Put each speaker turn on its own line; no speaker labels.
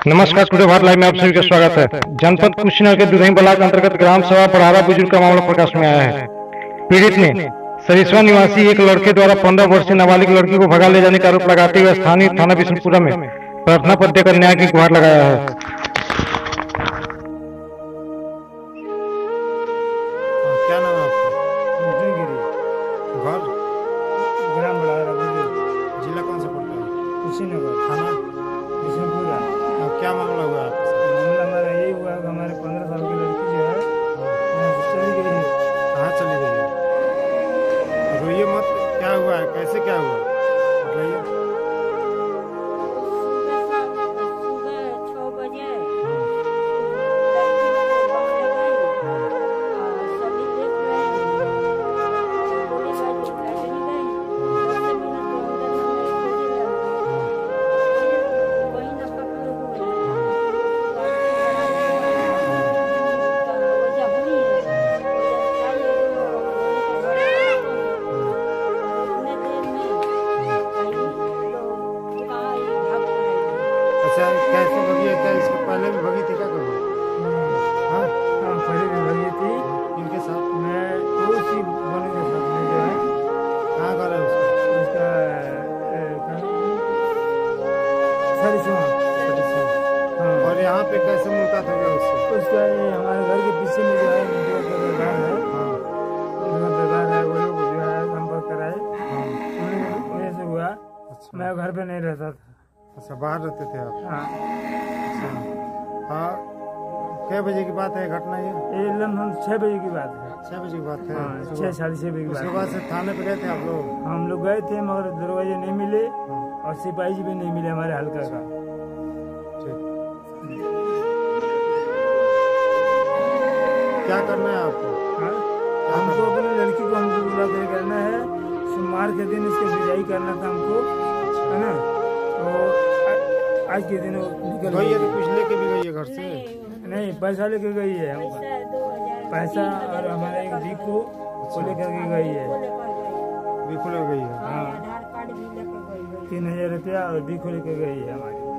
नमस्कार, today Bharat live में आप सभी का स्वागत है। जनपद कुशीनगर के दुधई ब्लॉक अंतर्गत ग्राम सभा पढ़ारा बुजुर्ग का मामला प्रकाश में आया है। पीड़ित ने सरिसवा निवासी एक लड़के द्वारा 15 वर्षीय नाबालिग लड़की को भगा ले जाने का आरोप लगाते हुए स्थानीय थाना बिशनपुरा में प्रार्थना पत्र देकर न्याय की गुहार लगाया है।
क्या नाम है आपका? घर
ग्राम बड़ारा
जिला कौन सा पड़ता है?
कुशीनगर
थाना
बिशनपुरा।
क्या मामला हुआ आपके साथ?
मामला हमारा यही हुआ कि हमारे 15 साल की लड़की जो है वहाँ से चली गई है।
कहाँ चली गई है? रोइए मत, क्या हुआ है, कैसे क्या हुआ बताइए।
सुबह 6 बजे लड़की को गाँव ले गई और सभी देख रहे हैं। बोले भाई कैसे नहीं गई, 10 मिनट तो अंदर में मेरी खोजी रहे वही न पकड़े हुए वजह हुई है उतने देर में कहीं तो कहाँ ये भाग पड़ेगी।
अच्छा, कैसे भगी है? क्या इसके पहले भी भगी थी क्या कभी? हाँ,
हाँ पहले भी भगी थी।
इनके साथ
मैं उसी बने के साथ में जो है
कहाँ घर है उसका?
उसका सरिसवा। हाँ
और यहाँ पे कैसे मुलाकात हो गया उससे?
उसका ये हमारे घर के पीछे में जो है जो बेगार है,
हाँ
उनका बेगार है, वो लोग जो है संपर्क कराए,
हाँ।
उन्हीं वजह से हुआ।
अच्छा
मैं घर पे नहीं रहता था।
अच्छा, बाहर रहते थे आप?
हाँ
अच्छा हाँ। कै बजे की बात है घटना ये?
ये लगभग 6 बजे की बात है।
6 बजे की बात है?
हाँ,
सुबह।
6 साढ़े 6 बजे की बात
उसके
है।
बाद से थाने पे गए थे आप लोग?
हम लोग गए थे मगर दरवाजे नहीं मिले
हाँ,
और सिपाही जी भी नहीं मिले हमारे हल्का का।
ठीक। क्या करना है आपको?
हाँ? हमको अपनी लड़की को हमको बुला कर करना है। सोमवार के दिन इसके विदाई करना था हमको, है ना। तो आज के दिन वो निकल
गई है
गई।
तो कुछ लेके भी गई है घर से?
नहीं, पैसा लेके गई है हमको।
पैसा 2000
पैसा और हमारा एक दीको वो लेकर के गई है।
बिल्कुल हो गई है।
हाँ।
आधार कार्ड भी लेकर गई
3000 रुपया और दीको लेकर गई है हमारी।